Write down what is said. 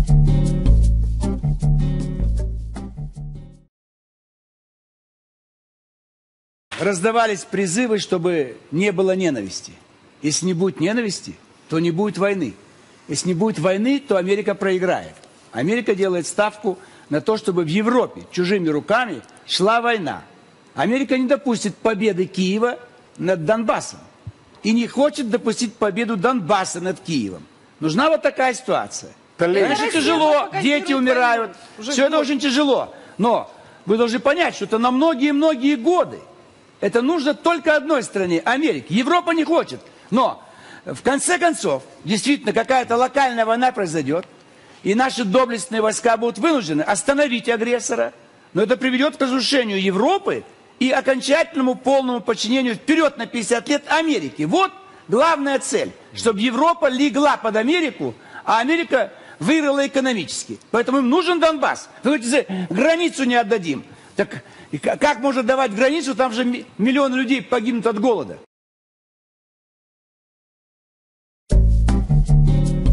Раздавались призывы, чтобы не было ненависти. Если не будет ненависти, то не будет войны. Если не будет войны, то Америка проиграет. Америка делает ставку на то, чтобы в Европе чужими руками шла война. Америка не допустит победы Киева над Донбассом. И не хочет допустить победу Донбасса над Киевом. Нужна вот такая ситуация. Конечно, тяжело, дети умирают. Все это очень тяжело. Но вы должны понять, что это на многие-многие годы. Это нужно только одной стране, Америке. Европа не хочет. Но, в конце концов, действительно, какая-то локальная война произойдет, и наши доблестные войска будут вынуждены остановить агрессора. Но это приведет к разрушению Европы и окончательному полному подчинению вперед на 50 лет Америки. Вот главная цель, чтобы Европа легла под Америку, а Америка выиграла экономически. Поэтому им нужен Донбасс. Вы говорите, границу не отдадим. Так как можно давать границу, там же миллионы людей погибнут от голода.